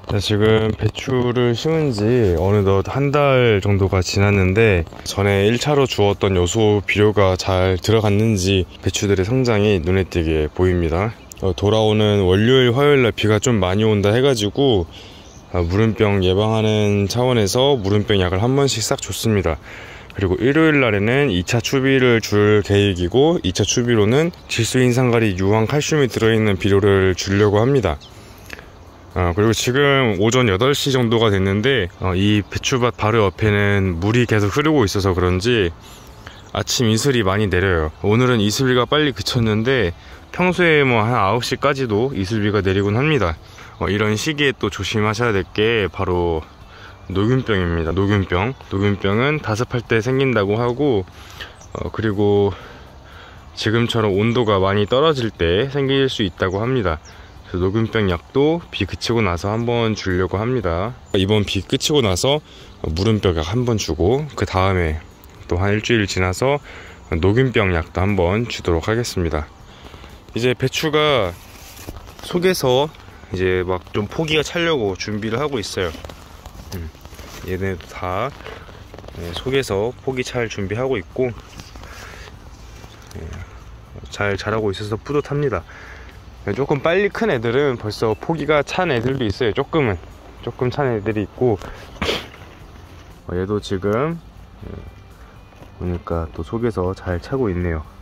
네, 지금 배추를 심은 지 어느덧 한 달 정도가 지났는데 전에 1차로 주었던 요소 비료가 잘 들어갔는지 배추들의 성장이 눈에 띄게 보입니다. 돌아오는 월요일 화요일날 비가 좀 많이 온다 해가지고 무름병 예방하는 차원에서 무름병 약을 한 번씩 싹 줬습니다. 그리고 일요일 날에는 2차 추비를 줄 계획이고, 2차 추비로는 질소인산가리, 유황, 칼슘이 들어있는 비료를 주려고 합니다. 그리고 지금 오전 8시 정도가 됐는데 이 배추밭 바로 옆에는 물이 계속 흐르고 있어서 그런지 아침 이슬이 많이 내려요. 오늘은 이슬비가 빨리 그쳤는데 평소에 뭐 한 9시까지도 이슬비가 내리곤 합니다. 이런 시기에 또 조심하셔야 될 게 바로 녹균병입니다. 녹균병은 다습할 때 생긴다고 하고, 그리고 지금처럼 온도가 많이 떨어질 때 생길 수 있다고 합니다. 녹균병 약도 비 그치고 나서 한번 주려고 합니다. 이번 비 그치고 나서 무름병 약 한번 주고, 그 다음에 또 한 일주일 지나서 녹균병 약도 한번 주도록 하겠습니다. 이제 배추가 속에서 이제 막 좀 포기가 차려고 준비를 하고 있어요. 얘네도 다 속에서 포기 찰 준비하고 있고, 잘 자라고 있어서 뿌듯합니다. 조금 빨리 큰 애들은 벌써 포기가 찬 애들도 있어요. 조금 찬 애들이 있고, 얘도 지금 보니까 또 속에서 잘 차고 있네요.